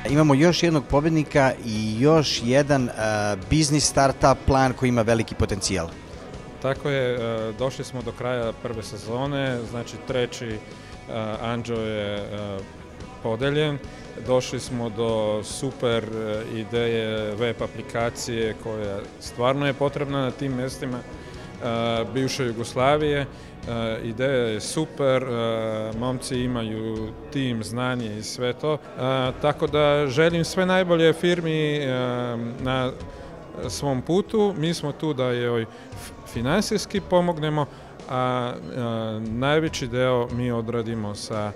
Imamo još jednog pobednika i još jedan biznis startup plan koji ima veliki potencijal. Tako je, došli smo do kraja prve sezone, znači treći anđeo je podeljen. Došli smo do super ideje web aplikacije koja stvarno je potrebna na tim mjestima bivše Jugoslavije. Ideja je super, momci imaju tim, znanje i sve to. Tako da želim sve najbolje firmi na svom putu. Mi smo tu da joj finansijski pomognemo, a najveći deo mi odradimo sa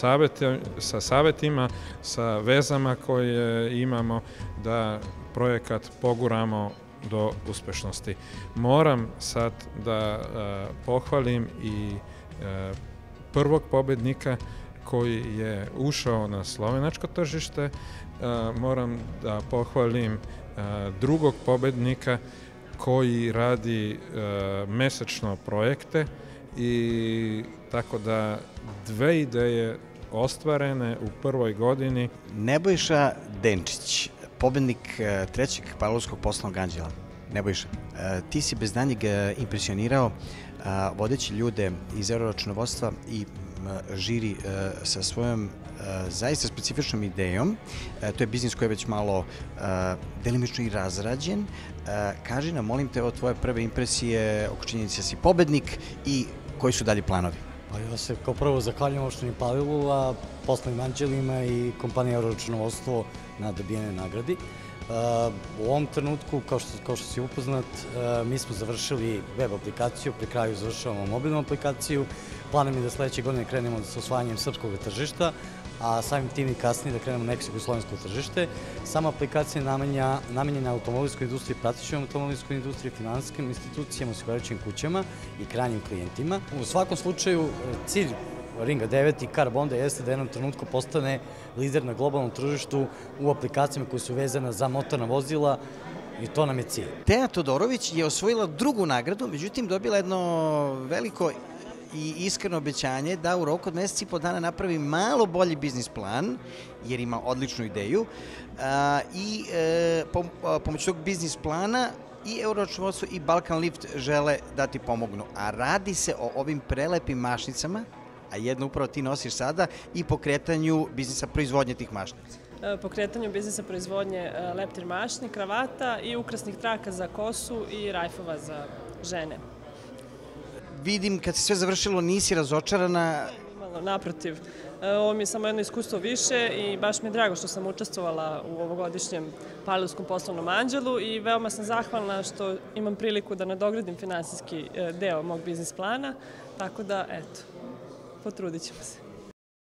savjetima, sa vezama koje imamo da projekat poguramo do uspešnosti. Moram sad da pohvalim i prvog pobednika koji je ušao na slovenačko tržište. Moram da pohvalim drugog pobednika koji radi mesečno projekte i tako da dve ideje ostvarene u prvoj godini. Nebojša Denčić, pobednik trećeg Pavlovskog poslovnog anđela. Nebojša, ti si bez danjeg impresionirao vodeći ljude iz euroračunovodstva i žiri sa svojom zaista specifičnom idejom. To je biznis koji je već malo delimično i razrađen. Kaži nam, molim te, o tvoje prve impresije oko činjenice da si pobednik i koji su dalji planovi? Pa ja se kao prvo zahvaljujem opštini Palilulu, a poslovnim anđelima i kompaniji Euroračunovodstvo na dobijenoj nagradi. U ovom trenutku, kao što si upoznat, mi smo završili web aplikaciju, pri kraju završavamo mobilnu aplikaciju. Plan je da sledeće godine krenemo sa osvajanjem srpskog tržišta, a samim tim i kasnije da krenemo na eksko-slovensko tržište. Sama aplikacija je namenjena automobilskoj industriji, pratećoj automobilskoj industriji, finansijskim institucijama, osiguravajućim kućama i krajnjim klijentima. U svakom slučaju, cilj Ringa 9 i Carbonda jeste da jednom trenutku postane lider na globalnom tržištu u aplikacijama koje su vezane za motorna vozila i to nam je cilj. Teja Todorović je osvojila drugu nagradu, međutim dobila jedno veliko i iskreno obećanje da u roku od mesec i po dana napravi malo bolji biznis plan, jer ima odličnu ideju i pomoću tog biznis plana i Euroračunovodstvo i Balkan Lift žele da ti pomognu. A radi se o ovim prelepim mašnicama, a jedno upravo ti nosiš sada, i pokretanju biznisa proizvodnje tih mašnica. Pokretanju biznisa proizvodnje leptir mašni, kravata i ukrasnih traka za kosu i rajfova za žene. Vidim, kad se sve završilo, nisi razočarana? Naprotiv, ovo mi je samo jedno iskustvo više i baš mi je drago što sam učestvovala u ovogodišnjem Pavlovskom poslovnom anđelu i veoma sam zahvalna što imam priliku da nadogradim finansijski deo mog biznis plana, tako da, eto, potrudit ćemo se.